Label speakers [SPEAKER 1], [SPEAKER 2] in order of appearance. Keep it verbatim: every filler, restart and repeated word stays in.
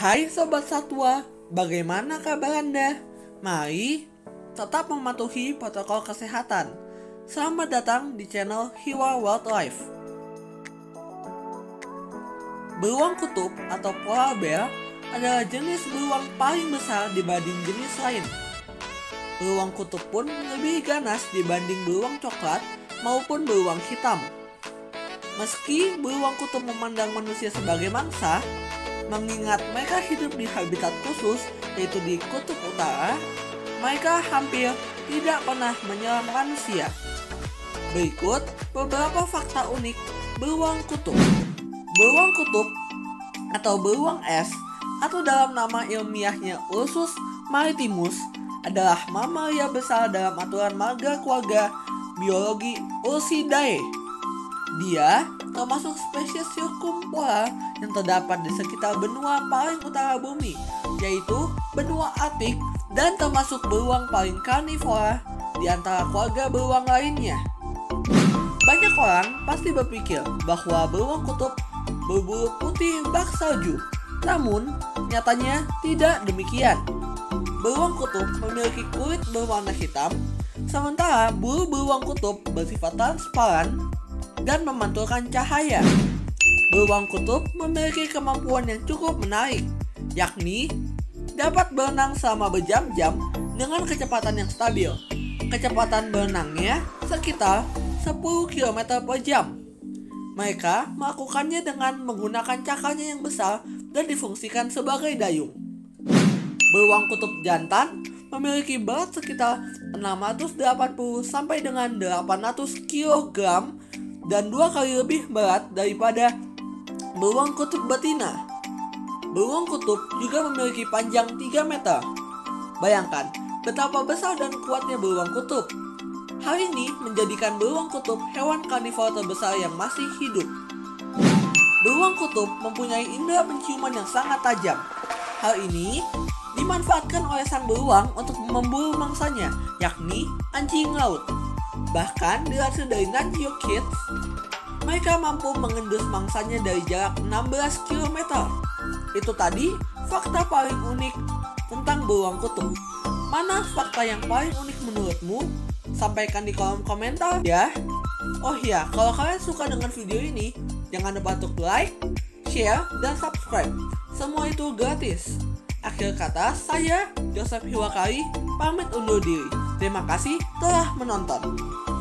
[SPEAKER 1] Hai Sobat Satwa, bagaimana kabar Anda? Mari tetap mematuhi protokol kesehatan. Selamat datang di channel Hiwa Wildlife. Beruang kutub atau polar bear adalah jenis beruang paling besar dibanding jenis lain. Beruang kutub pun lebih ganas dibanding beruang coklat maupun beruang hitam. Meski beruang kutub memandang manusia sebagai mangsa, mengingat mereka hidup di habitat khusus yaitu di kutub utara, mereka hampir tidak pernah menyerang manusia. Berikut beberapa fakta unik beruang kutub. Beruang kutub atau beruang es atau dalam nama ilmiahnya Ursus maritimus adalah mamalia besar dalam aturan marga keluarga biologi Ursidae. Dia termasuk spesies sirkumpolar yang terdapat di sekitar benua paling utara bumi, yaitu benua Arktik, dan termasuk beruang paling karnivora di antara keluarga beruang lainnya. Banyak orang pasti berpikir bahwa beruang kutub berbulu putih bak salju, namun nyatanya tidak demikian. Beruang kutub memiliki kulit berwarna hitam, sementara bulu beruang kutub bersifat transparan dan memantulkan cahaya. Beruang kutub memiliki kemampuan yang cukup menarik, yakni dapat berenang selama berjam-jam dengan kecepatan yang stabil. Kecepatan berenangnya sekitar sepuluh kilometer per jam. Mereka melakukannya dengan menggunakan cakanya yang besar dan difungsikan sebagai dayung. Beruang kutub jantan memiliki berat sekitar enam ratus delapan puluh sampai dengan delapan ratus kilogram dan dua kali lebih berat daripada beruang kutub betina. Beruang kutub juga memiliki panjang tiga meter. Bayangkan betapa besar dan kuatnya beruang kutub. Hal ini menjadikan beruang kutub hewan karnivora terbesar yang masih hidup. Beruang kutub mempunyai indera penciuman yang sangat tajam. Hal ini dimanfaatkan oleh sang beruang untuk memburu mangsanya, yakni anjing laut. Bahkan dilansir dari Nat Geo Kids, mereka mampu mengendus mangsanya dari jarak enam belas kilometer. Itu tadi fakta paling unik tentang beruang kutub. Mana fakta yang paling unik menurutmu? Sampaikan di kolom komentar ya. Oh iya, kalau kalian suka dengan video ini, jangan lupa untuk like, share, dan subscribe. Semua itu gratis. Akhir kata, saya Joseph Hiwakari pamit undur diri. Terima kasih telah menonton.